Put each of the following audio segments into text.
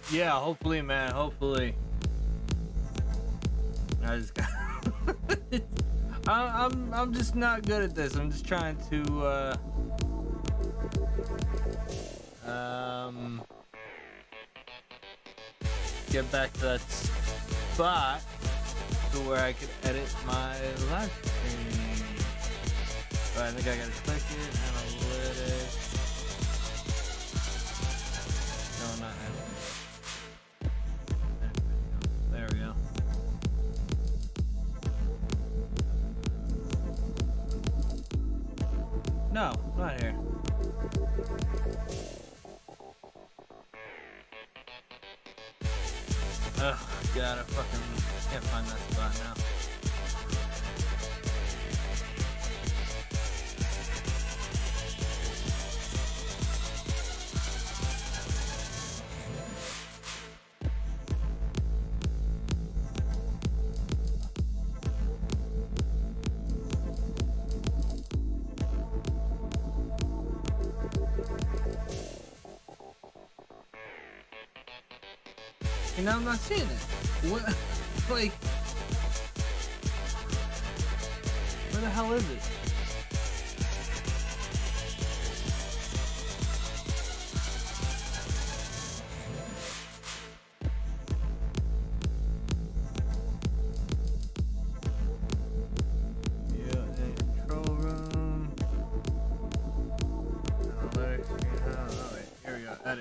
Yeah, hopefully, man. Hopefully. I just got. I'm just not good at this. I'm just trying to get back to that spot to where I could edit my live stream. Alright, I think I gotta click it. Analytics. No, not analytics. There we go. No, not here. Oh god, I fucking can't find that spot now. And now I'm not seeing it. What? Like, where the hell is it? Yeah, control room. Analytics. Oh, wait. Here we go. Edit.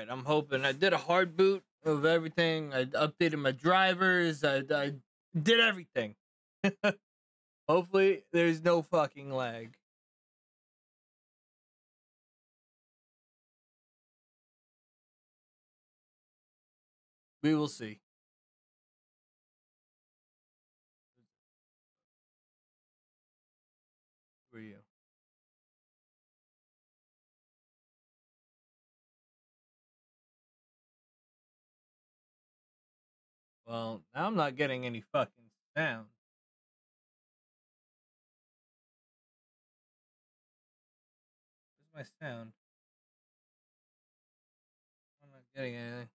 right, I'm hoping. I did a hard boot of everything. I updated my drivers. I did everything. Hopefully, there's no fucking lag. We will see. For you. Well, now I'm not getting any fucking sound. Where's my sound? I'm not getting anything.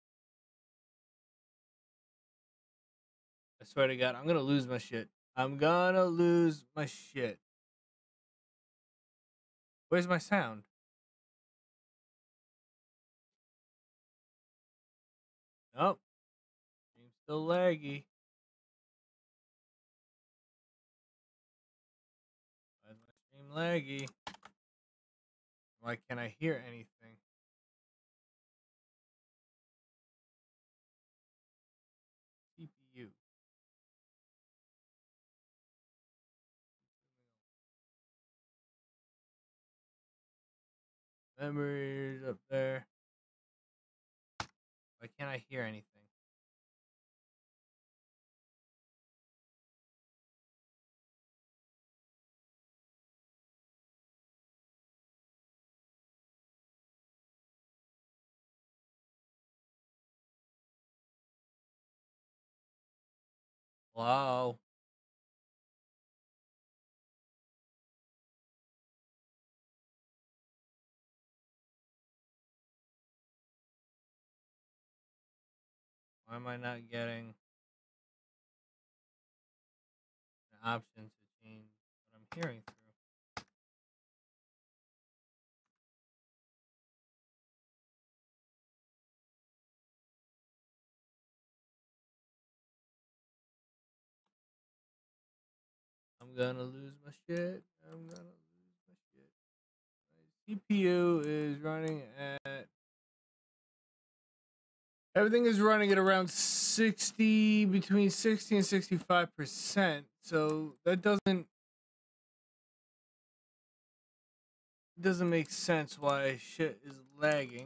I swear to God, I'm gonna lose my shit. I'm gonna lose my shit. Where's my sound? Nope. Stream's still laggy. Why is my stream laggy? Why can't I hear anything? CPU. Memories up there. Why can't I hear anything? Wow. Why am I not getting an option to change what I'm hearing through? I'm gonna lose my shit. I'm gonna lose my shit. My CPU is running at. Everything is running at around 60, between 60 and 65%. So that doesn't make sense why shit is lagging.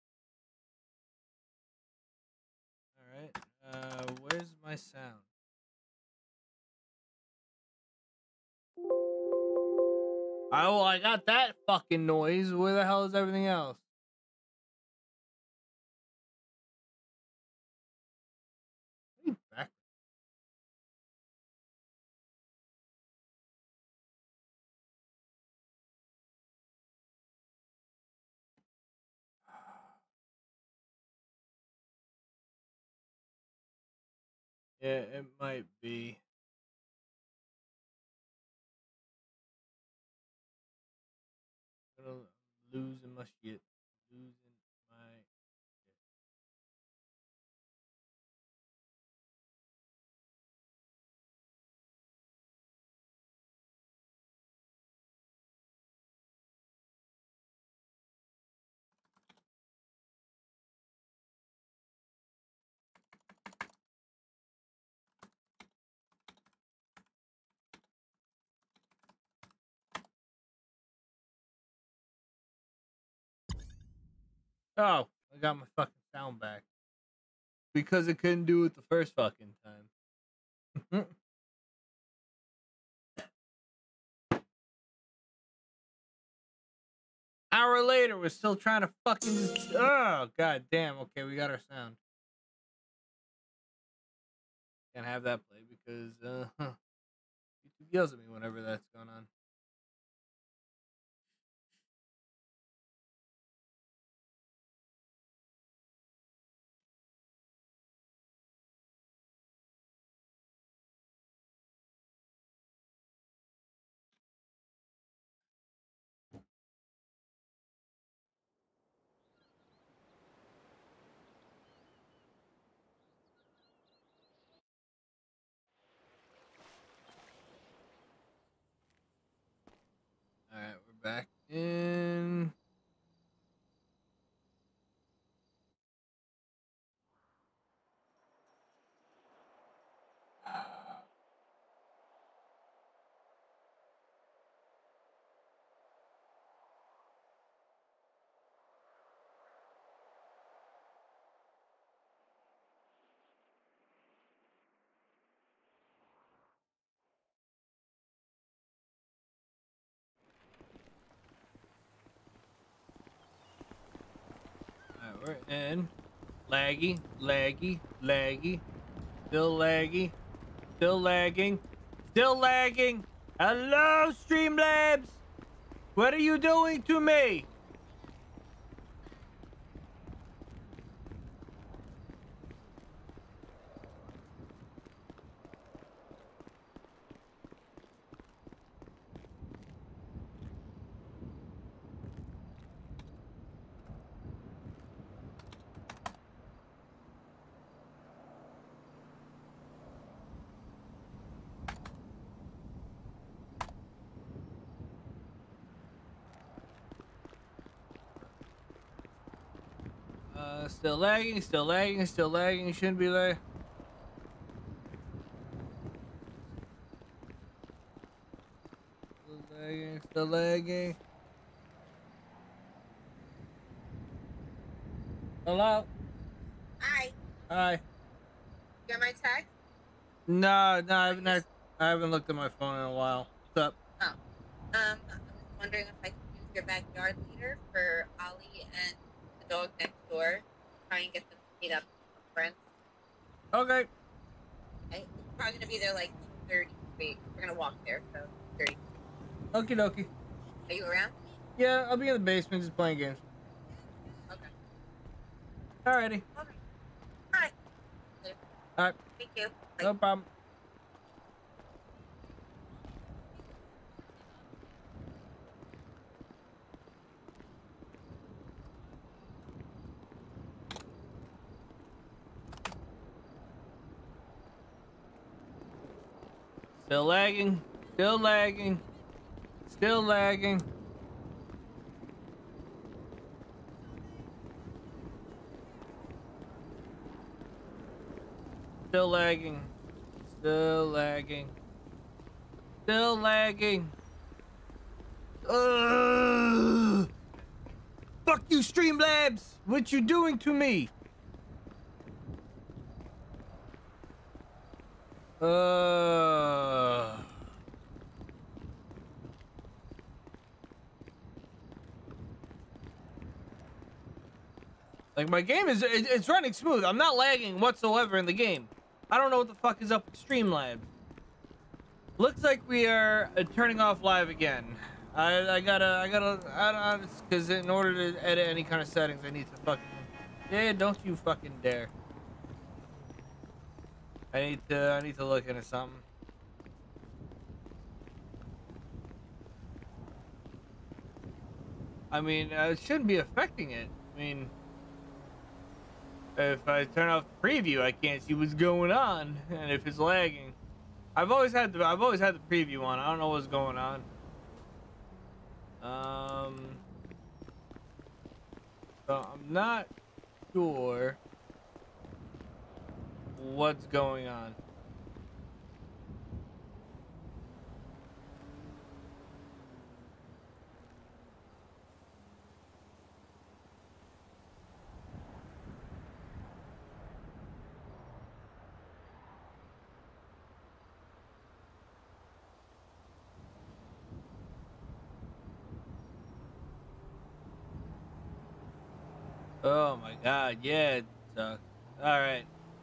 All right. Where's my sound? Oh, well, I got that fucking noise. Where the hell is everything else? Back. Yeah, it might be. I'm gonna losing my shit. Losing my shit. Oh, I got my fucking sound back. Because it couldn't do it the first fucking time. Hour later, we're still trying to fucking. Oh, god damn. Okay, we got our sound. Can't have that play because YouTube yells at me whenever that's going on. All right, we're back in. we're in. Laggy, laggy, laggy. Still laggy. Still lagging. Still lagging. Hello, Streamlabs. What are you doing to me? Still lagging, still lagging, still lagging. Shouldn't be there. Still lagging, still lagging. Hello? Hi. Hi. You got my text? No, no, I haven't looked at my phone in a while. What's up? Oh. I was wondering if I could use your backyard leader for Ollie and the dog next door. Try and get them to meet up with friends. Okay. Okay? It's probably gonna be there like 2:30. Wait, we're gonna walk there, so 2:30. Okie dokie. Are you around? Yeah, I'll be in the basement just playing games. Okay. Alrighty. Okay. Alright. Alright. Thank you. Bye. No problem. Still lagging. Still lagging. Still lagging. Still lagging. Still lagging. Still lagging. Ugh. Fuck you, Streamlabs! What you doing to me? Like, my game is, it's running smooth. I'm not lagging whatsoever in the game. I don't know what the fuck is up with Streamlabs. Looks like we are turning off live again. I gotta, because in order to edit any kind of settings, I need to fucking, yeah, don't you fucking dare. I need to look into something. I mean, it shouldn't be affecting it. I mean, if I turn off the preview, I can't see what's going on, and if it's lagging, I've always had the preview on. I don't know what's going on. So I'm not sure what's going on. Oh my god, yeah, it sucks. Alright.